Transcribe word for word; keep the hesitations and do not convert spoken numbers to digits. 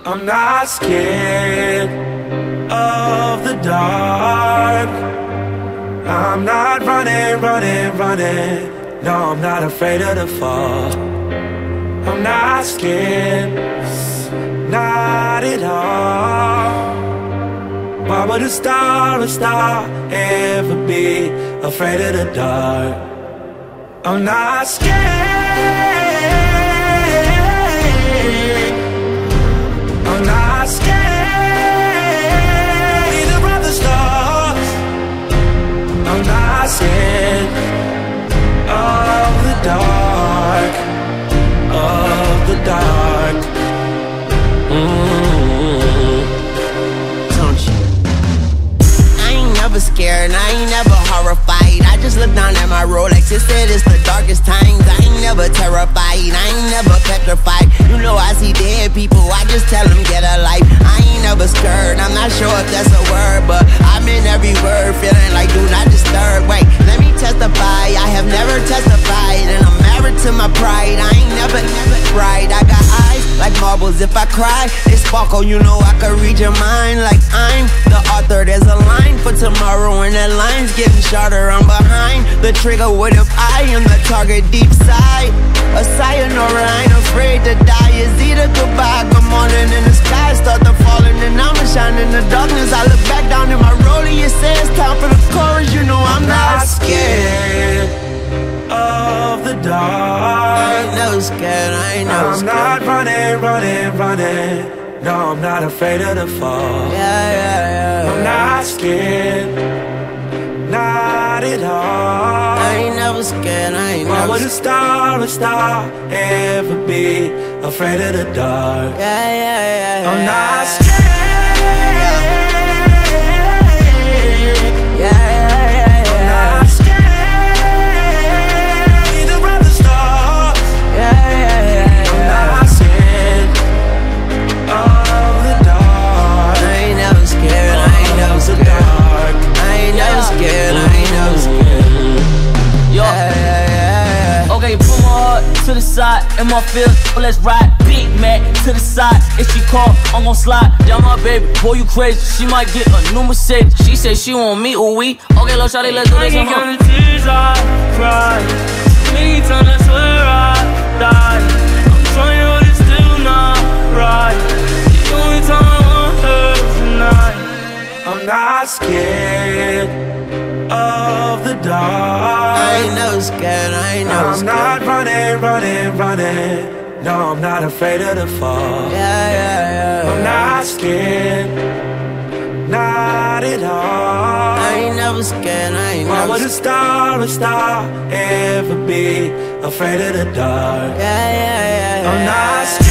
I'm not scared of the dark. I'm not running, running, running. No, I'm not afraid of the fall. I'm not scared, not at all. Why would a star, a star ever be afraid of the dark? I'm not scared. I'm not scared either of the stars. I'm not scared of the dark, of the dark. Mm-hmm. Don't you? I ain't never scared, I ain't never horrified. I just look down at my Rolex, it said it's the darkest times. I ain't never terrified, I ain't never petrified. You know I see dead people, I just tell them get a life. I ain't never scurred, I'm not sure if that's a word, but I'm in every word, feeling like do not disturb. Wait, let me testify, I have never testified, and I'm married to my pride. I ain't never, never cried. I got eyes like marbles, if I cry, they sparkle. You know I could read your mind like I'm the author. There's a line for tomorrow, and that line's getting shorter. I'm behind the trigger, what if I am the target deep side? A sayonara, I ain't afraid to die. Is either goodbye, good morning, and the sky start to falling, and I'ma shine in the darkness. I look back down in my rollie, it says time for the chorus. You know I'm, I'm not scared of the dark. I ain't never scared, I ain't never I'm scared. not running, running, running. No, I'm not afraid of the fall. Yeah, yeah, yeah. I'm not scared, not at all. I ain't never scared, I ain't Why never would a star, a star ever be afraid of the dark? Yeah, yeah, yeah, yeah. I'm not scared. Yeah, yeah, yeah, yeah. I'm not scared either of the stars. Yeah, yeah, yeah, yeah. I'm not scared of the dark. I ain't never scared, I ain't never scared. I ain't never scared, I ain't never scared. Yo. Yeah, yeah, yeah. Okay, put my heart to the side, in my field, well, let's ride. Big Mac to the side, if she call, I'm gon' slide. Yeah, my baby, boy, you crazy. She might get a new Mercedes. She say she want me, ooh we. Okay, little shawty, let's do this. I can count the tears I cry. Many times I swear I died. I'm trying, but it's still not right. The only time I want her tonight. I'm not scared of the dark. I ain't never scared, I ain't never I'm scared. not running, running, running. No, I'm not afraid of the fall. Yeah, yeah, yeah. I'm not scared, not at all. I ain't never scared, I ain't Why never would a scared. star, a star ever be afraid of the dark? Yeah, yeah, yeah, yeah. I'm not scared.